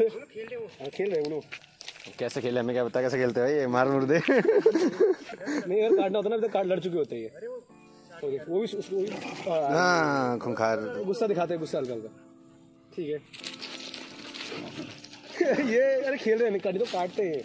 खेल रहे उनो। कैसे खेले हमें क्या पता कैसे खेलते हैं ये मार मुर दे। नहीं यार काटना होता ना, अभी तक काट लड़ चुके होते हैं वो भी उसको हाँ खूंखार गुस्सा दिखाते हैं, गुस्सा हल्का हल्का। ठीक है। ये अरे खेल रहे हैं, काटी तो काटते हैं।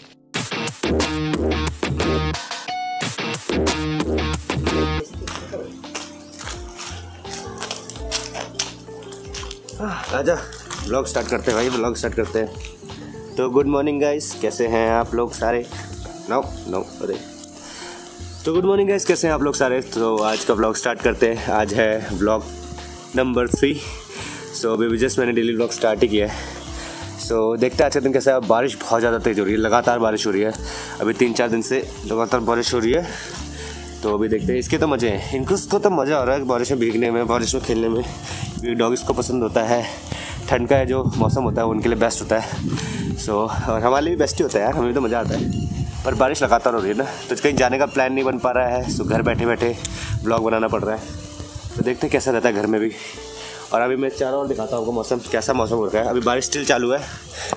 आजा व्लॉग स्टार्ट करते हैं भाई, व्लॉग स्टार्ट करते हैं। तो गुड मॉर्निंग गाइस, कैसे हैं आप लोग सारे? नो नो अरे तो गुड मॉर्निंग गाइस, कैसे हैं आप लोग सारे? तो आज का व्लॉग स्टार्ट करते हैं। आज है व्लॉग नंबर 3। सो अभी जस्ट मैंने डेली व्लॉग स्टार्ट ही किया है। सो देखते हैं आज का दिन कैसा है। बारिश बहुत ज़्यादा तेज़ हो रही है, लगातार बारिश हो रही है। अभी 3-4 दिन से लगातार बारिश हो रही है। तो अभी देखते हैं, इसके तो मज़े हैं, इनको तो मज़ा आ रहा है बारिश में भीगने में, बारिश में खेलने में। डॉग्स को पसंद होता है, ठंड का जो मौसम होता है उनके लिए बेस्ट होता है। सो और हमारे लिए भी बेस्ट ही होता है यार, हमें तो मज़ा आता है। पर बारिश लगातार हो रही है ना, तो कहीं जाने का प्लान नहीं बन पा रहा है। सो घर बैठे बैठे ब्लॉग बनाना पड़ रहा है। तो देखते हैं कैसा रहता है घर में भी। और अभी मैं चारों ओर दिखाता हूँ आपको मौसम, कैसा मौसम हो रहा है। अभी बारिश स्टिल चालू है।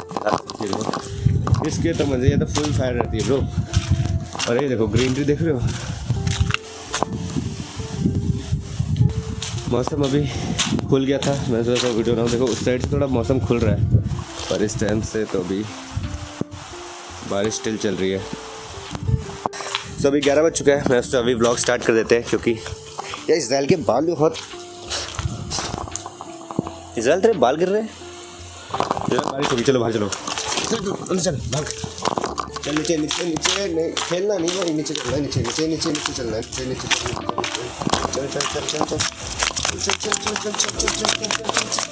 इसके तो मज़े, ये तो फुल फायर रहती है ब्रो। और ये देखो ग्रीनरी देख रहे हो। मौसम अभी खुल गया था, मैं सोचा वीडियो बनाऊँ। देखो उस साइड से थोड़ा मौसम खुल रहा है, पर इस टाइम से तो अभी बारिश स्टिल चल रही है। सो अभी 11 बज चुका है। मैं उससे अभी ब्लॉग स्टार्ट कर देते हैं, क्योंकि यार इज़राइल के बाल बहुत, इज़राइल तेरे बाल गिर रहे हैं। बारिश होगी, चलो बाहर चलो, चल भाग, चल नीचे नीचे नीचे, नहीं खेलना नहीं भाई, नीचे चलना है, नीचे नीचे नीचे नीचे चलना है, नीचे नीचे चल चल चल चल चल चल चल चल चल चल चल चल चल चल चल चल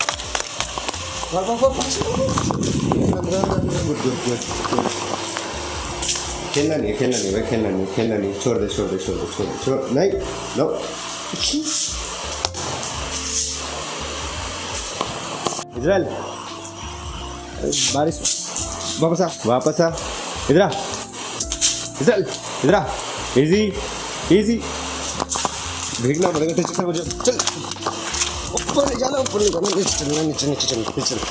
गुड गुड गुड। खेलना नहीं है, खेलना नहीं भाई, खेलना नहीं, खेलना नहीं, छोड़ दे छोड़ दे छोड़ दे छोड़ दे छोड़, नहीं नो। इज़राइल बारिश, वापस आ वापस आ, इधर आ इज़राइल, इधर आ, इजी इजी, भीगना पड़ेगा। टीचर मुझे चल ऊपर ले जाना, ऊपर ले जाना, नीचे चलना, नीचे नीचे चल नीचे चल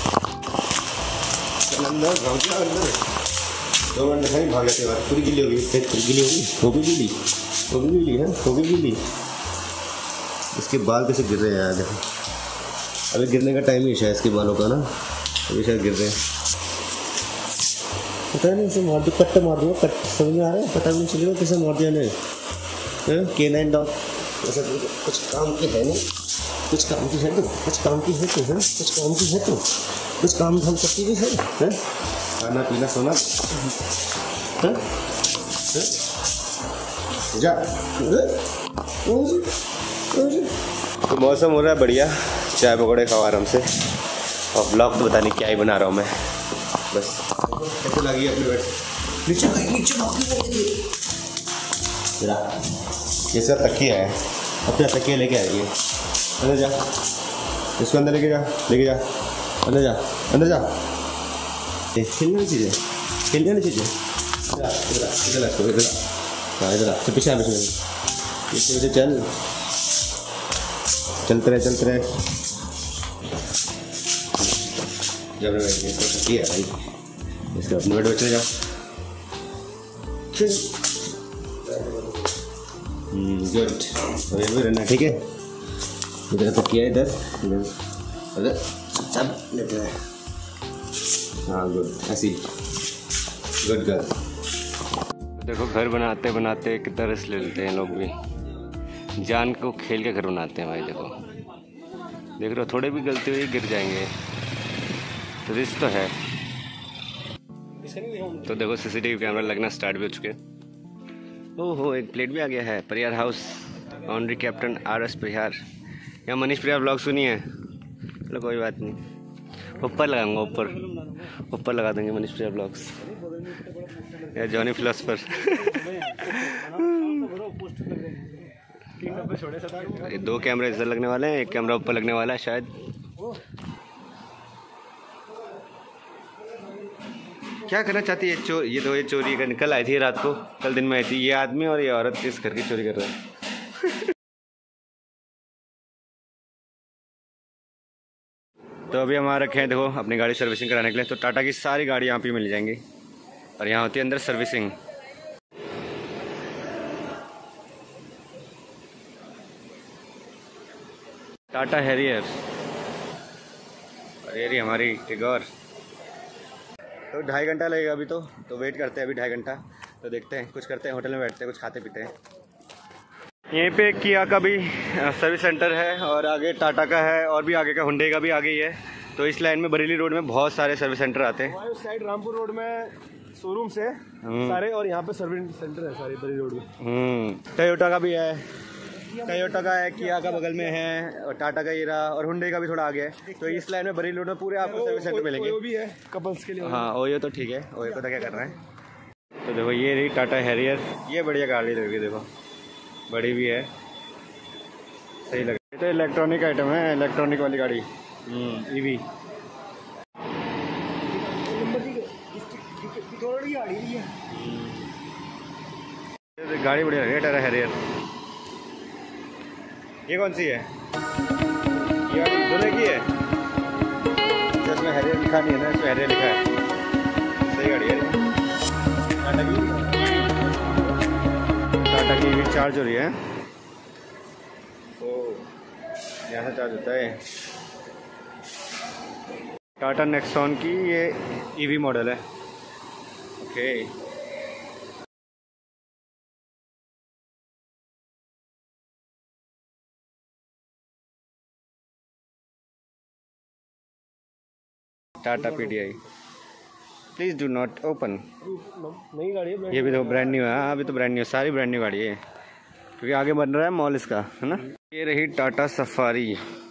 चल अंदर गाँव के अंदर। 2 मिनट नहीं भाग जाते बार, पूरी गिल्ली होगी, पूरी गिल्ली होगी, वो भी गिल्ली, वो भी गिल्ली है, वो भी गिल्ली। इसके बाल कैसे गिर रहे हैं यार, देखो अभी गिरने का टाइम ही है शायद इसके बालों का ना, अभी शायद गिर रहे हैं। पता नहीं इसे मार दो, कट्टा मार दूँगा, कट समझ में आ रहा है, पता नहीं चलेगा कैसे मार दिया ने। K9 डॉग ऐसा कुछ काम की है नहीं, कुछ काम की है तो, कुछ काम की है तो, है कुछ काम की है तो, कुछ काम हम करती भी है, खाना पीना सोना, जा। तो मौसम हो रहा है बढ़िया, चाय पकौड़े खाओ आराम से। और ब्लॉग तो पता नहीं क्या ही बना रहा हूँ मैं, बस कैसे लगी अपनी बैठ नीचे नीचे जरा। ये सब तकिया है, अपना तकिया लेके आएगी, अंदर जा, इसको अंदर लेके जा, लेके जा, अंदर जा, अंदर जा। खेलने की चीज़ें, खेलने वाली चीज़ें, इधर इधर इधर, हाँ इधर आ, पीछे आ, पीछे पीछे चल, चलते रहे चलते रहे। जब तकिया है भाई, इसका अपने बेड बच्चे जा, गुड। अभी भी रहना ठीक है, इधर तक किया, इधर इधर इधर सब लेते हैं, हाँ गुड, ऐसी गुड गर्ल। देखो घर बनाते बनाते कितना रिस्क ले लेते हैं लोग भी, जान को खेल के घर बनाते हैं भाई। देखो देख रहे हो, थोड़े भी गलती हुई गिर जाएंगे, तो रिस्क तो है। तो देखो CCTV कैमरा लगना स्टार्ट भी हो चुके हैं। ओहो एक प्लेट भी आ गया है। Parihar house, honorary captain RS Parihar. यहाँ मनीष परिहार ब्लॉग सुनिए, चलो कोई बात नहीं, ऊपर लगाऊंगा, ऊपर लगा देंगे मनीष परिहार ब्लॉग्स या जॉनी फिलोसफर। ये 2 कैमरे इधर लगने वाले हैं, 1 कैमरा ऊपर लगने वाला है शायद। क्या करना चाहती है चोर? ये तो ये चोरी कर निकल आई थी रात को, कल दिन में आई थी। ये आदमी और ये औरत किस घर की चोरी कर रहा है? तो अभी हम आ रखे हैं देखो अपनी गाड़ी सर्विसिंग कराने के लिए। तो टाटा की सारी गाड़ी यहाँ पे मिल जाएंगी और यहाँ होती है अंदर सर्विसिंग। टाटा हैरियर और ये रही हमारी टिगोर। तो 2.5 घंटा लगेगा अभी तो वेट करते हैं अभी 2.5 घंटा। तो देखते हैं, कुछ करते हैं, होटल में बैठते हैं, कुछ खाते पीते हैं। यहीं पे किया का भी सर्विस सेंटर है और आगे टाटा का है और भी आगे का हुंडई का भी आगे ही है। तो इस लाइन में बरेली रोड में बहुत सारे सर्विस सेंटर आते हैं। उस साइड रामपुर रोड में शोरूम से सारे और यहाँ पे सर्विस सेंटर है सारे बरेली रोड में। टोयोटा का भी है, टोयोटा का है, किया का बगल में है और टाटा का ही रहा और हुंडई का भी थोड़ा आगे है। तो इस लाइन में बरेली रोड में पूरे आपको सर्विस सेंटर मिलेंगे। वो भी है कपल्स के लिए। हाँ ओयो तो ठीक है, ओयो को तो क्या करना है। तो देखो ये रही टाटा हैरियर, ये बढ़िया गाड़ी लगी, देखो बड़ी भी है, सही लग रही है। तो इलेक्ट्रॉनिक आइटम है, इलेक्ट्रॉनिक वाली गाड़ी ईवी। गाड़ी बढ़िया लग रही है टाटा हैरियर। ये कौन सी है? ये गाड़ी दूल्हे की है, इसमें हैरियर लिखा नहीं है ना, इसमें हैरियर लिखा है। सही गाड़ी है टाटा की ईवी चार्ज हो रही है। यहाँ से चार्ज होता है। टाटा नेक्सॉन की ये ईवी मॉडल है। Okay Tata PDI please do not open. नई गाड़ी है ये भी तो ब्रांड न्यू है। हाँ अभी तो ब्रांड न्यू, सारी ब्रांड न्यू गाड़ी है क्योंकि आगे बन रहा है मॉल इसका, है ना। ये रही टाटा सफारी।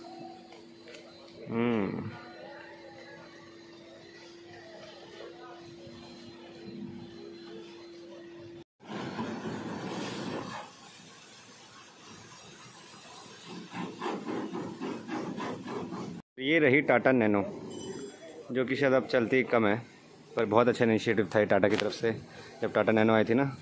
ये रही टाटा नैनो, जो कि शायद अब चलती कम है, पर बहुत अच्छा इनिशिएटिव था टाटा की तरफ से जब टाटा नैनो आई थी ना।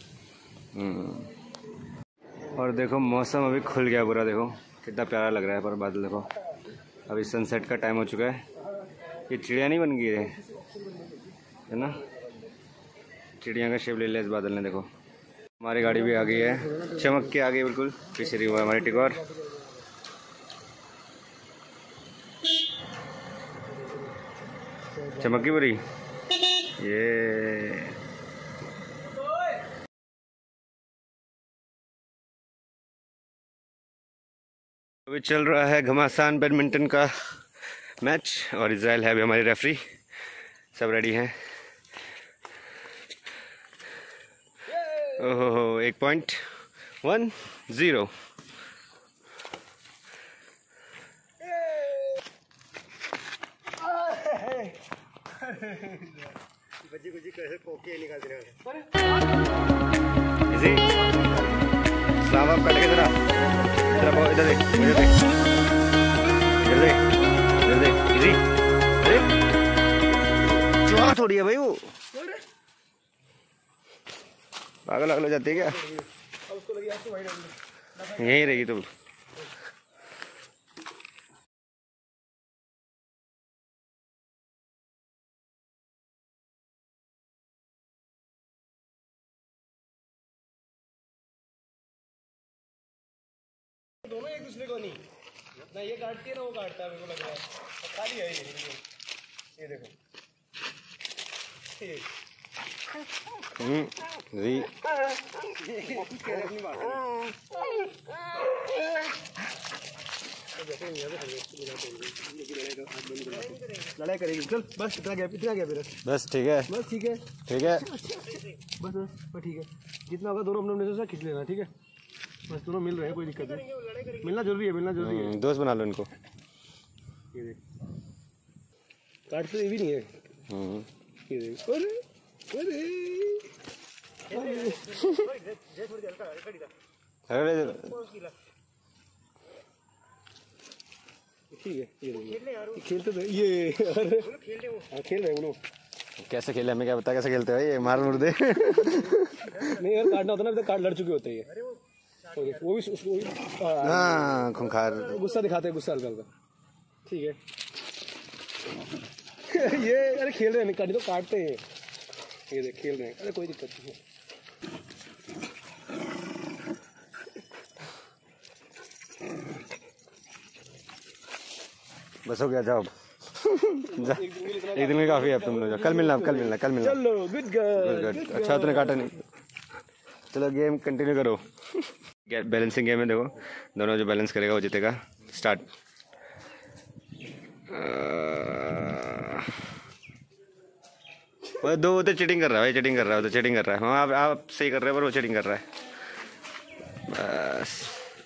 और देखो मौसम अभी खुल गया पूरा, देखो कितना प्यारा लग रहा है। पर बादल देखो, अभी सनसेट का टाइम हो चुका है। ये चिड़िया नहीं बन गई है ना, चिड़िया का शेप ले लिया इस बादल ने। देखो हमारी गाड़ी भी आ गई है, चमक के आ गई बिल्कुल। पीछे रही हुआ है हमारी टिगोर। चमक की बुरी ये अभी चल रहा है घमासान बैडमिंटन का मैच और इजराइल है अभी हमारी रेफरी। सब रेडी हैं। ओहो 1.10। आप कट के जरा इधर देख, मुझे देख, इधर देख, इधर देख। इजी, अरे चुहा थोड़ी है भाई वो, पागल हो जाती है क्या? यहीं रहेगी तो। दोनों एक दूसरे को नहीं ना, ये काटती है ना वो काटता है, मेरे को लग रहा है खाली है ये देखो लड़ाई करेगी। चल बस इतना गैप बस ठीक है, बस ठीक है, ठीक है, बस ठीक है। जितना होगा दोनों अपने से खींच लेना, ठीक है। बस दोनों मिल रहे हैं, कोई दिक्कत नहीं। मिलना जरूरी है, मिलना जरूरी है। दोस्त बना लो इनको। ये देख काटते ये भी नहीं है। ये देख अरे ठीक है। ये खेलते थे ये, खेल रहे लोग। कैसे खेले हमें क्या पता कैसे खेलते हैं, ये मार मुर दे। नहीं यार काटना होता ना, अभी तक काट लड़ चुके होते हैं। वो भी उसको हाँ खूंखार गुस्सा दिखाते हैं, गुस्सा हल्का हल्का। ठीक है ये अरे खेल रहे हैं, काटी तो काटते हैं, ये देख खेल रहे हैं, अरे कोई दिक्कत नहीं है। बस हो गया, जाओ एक दिन में काफ़ी है, तुम लोग कल मिलना चलो गुड गर्ल। अच्छा तूने काटा नहीं, चलो गेम कंटिन्यू करो। बैलेंसिंग गेम है, देखो दोनों जो बैलेंस करेगा वो जीतेगा। स्टार्ट। वो दो वो तो चीटिंग कर रहा है भाई, चीटिंग कर रहा है, वो तो चीटिंग कर रहा है। हाँ आप सही कर रहे हो पर वो चीटिंग कर रहा है। बस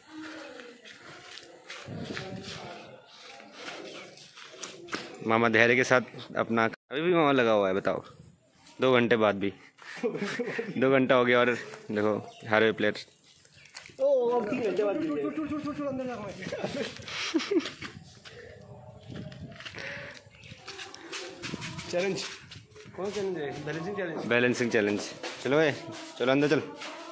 मामा धैर्य के साथ अपना, अभी भी मामा लगा हुआ है, बताओ 2 घंटे बाद भी 2 घंटा हो गया और देखो हारे प्लेयर। ओ अब 3 घंटे बाद अंदर जा। चैलेंज कौन चैलेंज है? Balancing challenge. Balancing challenge. चलो भाई चलो अंदर चल।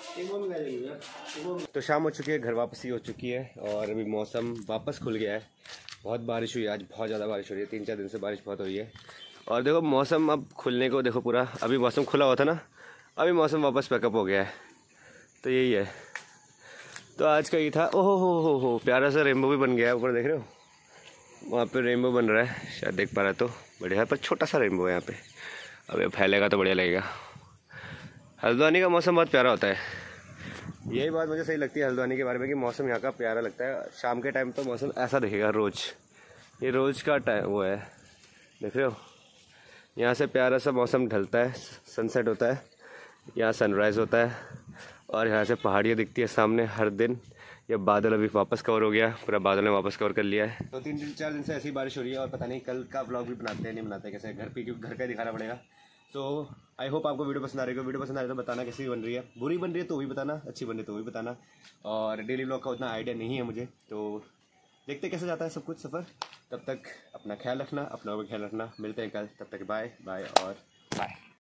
तो शाम हो चुकी है, घर वापसी हो चुकी है और अभी मौसम वापस खुल गया है। बहुत बारिश हुई है आज, बहुत ज़्यादा बारिश हो रही है, 3-4 दिन से बारिश बहुत हो रही है। और देखो मौसम अब खुलने को, देखो पूरा अभी मौसम खुला हुआ था ना, अभी मौसम वापस पैकअप हो गया है। तो यही है, तो आज का ये था। ओहो हो प्यारा सा रेनबो भी बन गया है, ऊपर देख रहे हो वहाँ पे रेनबो बन रहा है, शायद देख पा रहा तो बढ़िया है, पर छोटा सा रेनबो है यहाँ पे। अब ये फैलेगा तो बढ़िया लगेगा। हल्द्वानी का मौसम बहुत प्यारा होता है, यही बात मुझे सही लगती है हल्द्वानी के बारे में कि मौसम यहाँ का प्यारा लगता है। शाम के टाइम तो मौसम ऐसा दिखेगा रोज़, ये रोज़ का टाइम वो है, देख रहे हो यहाँ से प्यारा सा मौसम ढलता है, सनसेट होता है, यहाँ सनराइज़ होता है और यहाँ से पहाड़ियाँ दिखती है सामने हर दिन। ये बादल अभी वापस कवर हो गया, पूरा बादल ने वापस कवर कर लिया है। तो 3-4 दिन से ऐसी बारिश हो रही है और पता नहीं कल का व्लॉग भी बनाते हैं नहीं बनाते कैसे, घर पे, क्योंकि घर का दिखाना पड़ेगा। तो आई होप आपको वीडियो पसंद आ रही है। वीडियो पसंद आ रही है तो बताना कैसी बन रही है, बुरी बन रही है तो भी बताना, अच्छी बन रही है तो भी बताना। और डेली व्लॉग का उतना आइडिया नहीं है मुझे, तो देखते कैसे जाता है सब कुछ सफ़र। तब तक अपना ख्याल रखना, अपना भी ख्याल रखना, मिलते हैं कल, तब तक बाय बाय और बाय।